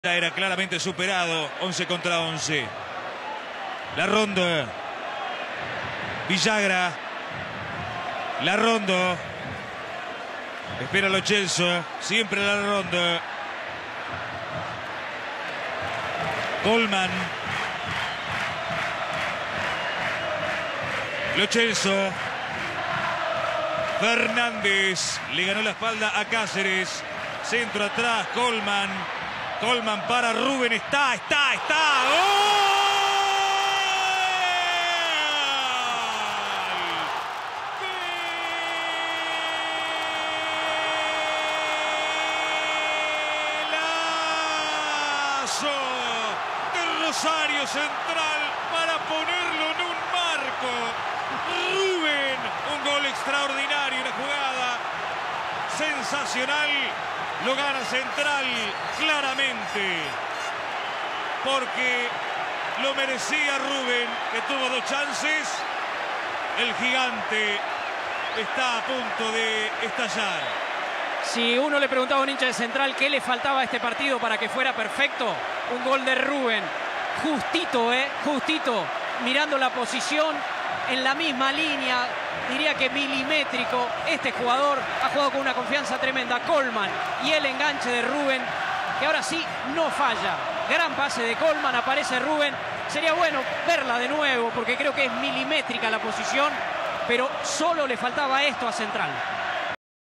Era claramente superado, 11 contra 11. La ronda. Villagra. La ronda. Espera Lo Celso. Siempre la ronda. Colman. Lo Celso. Fernández. Le ganó la espalda a Cáceres. Centro atrás. Colman. Colman para Rubén. Está. ¡Gol! De Rosario Central para ponerlo en un marco. Rubén, un gol extraordinario, una jugada sensacional. Lo gana Central claramente, porque lo merecía Rubén, que tuvo dos chances. El gigante está a punto de estallar. Si uno le preguntaba a un hincha de Central qué le faltaba a este partido para que fuera perfecto, un gol de Rubén. Justito, justito, mirando la posición en la misma línea, diría que milimétrico. Este jugador ha jugado con una confianza tremenda. Colman y el enganche de Rubén, que ahora sí no falla. Gran pase de Colman, aparece Rubén. Sería bueno verla de nuevo porque creo que es milimétrica la posición, pero solo le faltaba esto a Central.